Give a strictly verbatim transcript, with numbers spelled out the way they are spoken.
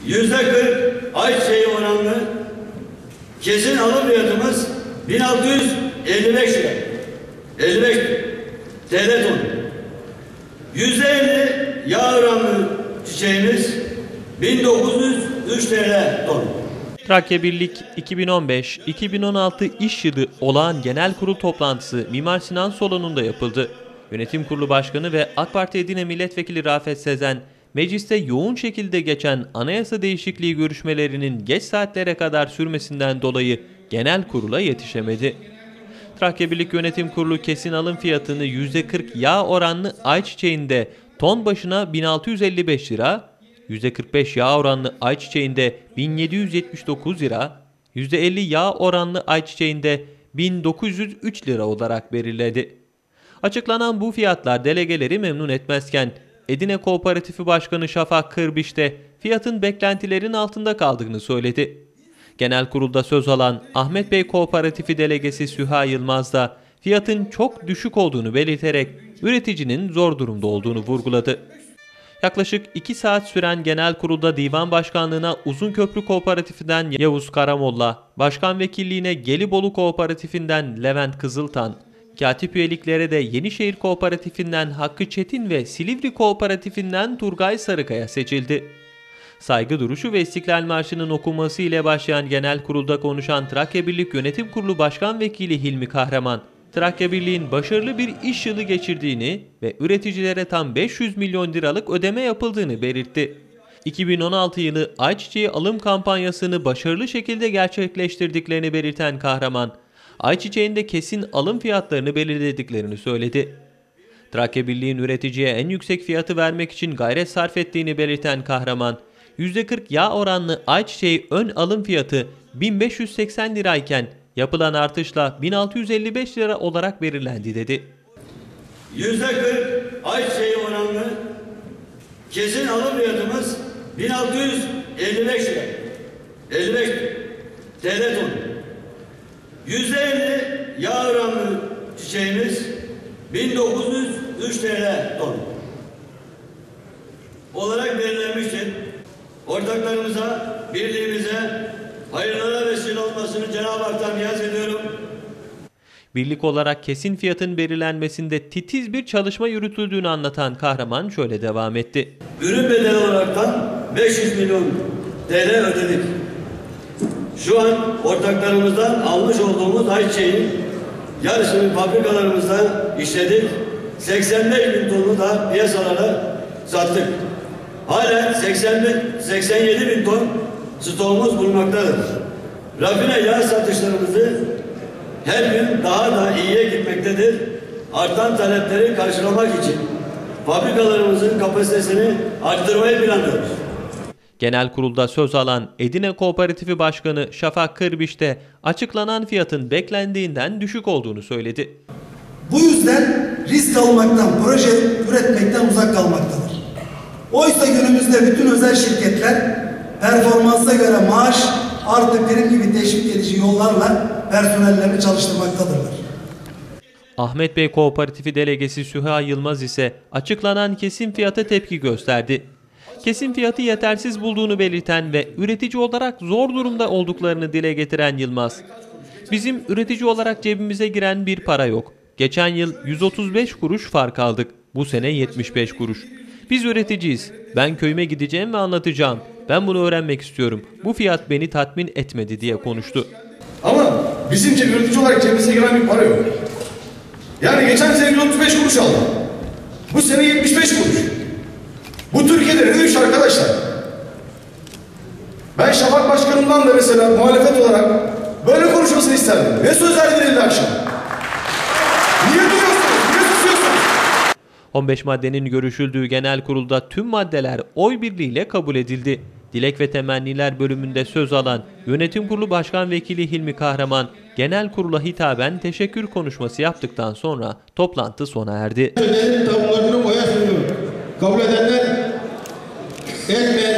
Yüzde kırk ayçiçeği oranlı kesin alım fiyatımız bin altı yüz elli beş lira. elli beş T L ton. Yüzde elli yağ oranlı çiçeğimiz bin dokuz yüz üç T L ton. Trakya Birlik iki bin on beş iki bin on altı İş Yılı Olağan Genel Kurul toplantısı Mimar Sinan Salonu'nda yapıldı. Yönetim Kurulu Başkanı ve AK Parti Edirne Milletvekili Rafet Sezen, mecliste yoğun şekilde geçen anayasa değişikliği görüşmelerinin geç saatlere kadar sürmesinden dolayı genel kurula yetişemedi. Trakya Birlik Yönetim Kurulu kesin alım fiyatını yüzde kırk yağ oranlı ayçiçeğinde ton başına bin altı yüz elli beş lira, yüzde kırk beş yağ oranlı ayçiçeğinde bin yedi yüz yetmiş dokuz lira, yüzde elli yağ oranlı ayçiçeğinde bin dokuz yüz üç lira olarak belirledi. Açıklanan bu fiyatlar delegeleri memnun etmezken Edirne Kooperatifi Başkanı Şafak Kırbiş de fiyatın beklentilerin altında kaldığını söyledi. Genel kurulda söz alan Ahmet Bey Kooperatifi Delegesi Süha Yılmaz da fiyatın çok düşük olduğunu belirterek üreticinin zor durumda olduğunu vurguladı. Yaklaşık iki saat süren genel kurulda divan başkanlığına Uzunköprü Kooperatifinden Yavuz Karamolla, başkan vekilliğine Gelibolu Kooperatifinden Levent Kızıltan, katip üyeliklere de Yenişehir Kooperatifinden Hakkı Çetin ve Silivri Kooperatifinden Turgay Sarıkaya seçildi. Saygı duruşu ve İstiklal Marşı'nın okunması ile başlayan genel kurulda konuşan Trakya Birlik Yönetim Kurulu Başkan Vekili Hilmi Kahraman, Trakya Birliği'nin başarılı bir iş yılı geçirdiğini ve üreticilere tam beş yüz milyon liralık ödeme yapıldığını belirtti. iki bin on altı yılı ayçiçeği alım kampanyasını başarılı şekilde gerçekleştirdiklerini belirten Kahraman, ayçiçeğinde kesin alım fiyatlarını belirlediklerini söyledi. Trakya Birliği'nin üreticiye en yüksek fiyatı vermek için gayret sarf ettiğini belirten Kahraman, yüzde kırk yağ oranlı ayçiçeği ön alım fiyatı bin beş yüz seksen lirayken yapılan artışla bin altı yüz elli beş lira olarak belirlendi dedi. Yüzde kırk ayçiçeği oranlı kesin alım fiyatımız bin altı yüz elli beş lira. elli beş T L ton. Yüzde elli yağ oranlı çiçeğimiz bin dokuz yüz üç T L ton olarak belirlenmiştir. Ortaklarımıza, birliğimize hayırlara vesile olmasını Cenab-ı Hak'tan niyaz ediyorum. Birlik olarak kesin fiyatın belirlenmesinde titiz bir çalışma yürütüldüğünü anlatan Kahraman şöyle devam etti. Ürün bedeli olaraktan beş yüz milyon T L ödedik. Şu an ortaklarımızdan almış olduğumuz ayçiçeğin yarısını fabrikalarımızda işledik. seksen beş bin tonu da piyasalara sattık. Hala seksen yedi bin ton stoğumuz bulunmaktadır. Rafine yağ satışlarımızı her gün daha da iyiye gitmektedir. Artan talepleri karşılamak için fabrikalarımızın kapasitesini arttırmayı planlıyoruz. Genel kurulda söz alan Edirne Kooperatifi Başkanı Şafak Kırbiş de açıklanan fiyatın beklendiğinden düşük olduğunu söyledi. Bu yüzden risk almaktan, proje üretmekten uzak kalmaktadır. Oysa günümüzde bütün özel şirketler performansa göre maaş artı prim gibi teşvik edici yollarla personellerini çalıştırmaktadırlar. Ahmet Bey Kooperatifi Delegesi Süha Yılmaz ise açıklanan kesin fiyata tepki gösterdi. Kesin fiyatı yetersiz bulduğunu belirten ve üretici olarak zor durumda olduklarını dile getiren Yılmaz, "Bizim üretici olarak cebimize giren bir para yok. Geçen yıl yüz otuz beş kuruş fark aldık. Bu sene yetmiş beş kuruş. Biz üreticiyiz. Ben köyüme gideceğim ve anlatacağım. Ben bunu öğrenmek istiyorum. Bu fiyat beni tatmin etmedi" diye konuştu. Ama bizim üretici olarak cebimize giren bir para yok. Yani geçen sene yüz otuz beş kuruş aldım. Bu sene yetmiş beş kuruş. Bu Türkiye'de ne iş arkadaşlar? Ben Şafak Başkanım'dan da mesela muhalefet olarak böyle konuşmasını isterdim. Ne sözler verildi akşam? Niye duruyorsunuz? Niye susuyorsunuz? on beş maddenin görüşüldüğü genel kurulda tüm maddeler oy birliğiyle kabul edildi. Dilek ve temenniler bölümünde söz alan Yönetim Kurulu Başkan Vekili Hilmi Kahraman, genel kurula hitaben teşekkür konuşması yaptıktan sonra toplantı sona erdi. Tablolarını oya sunuyorum. Kabul edenler, etmeyenler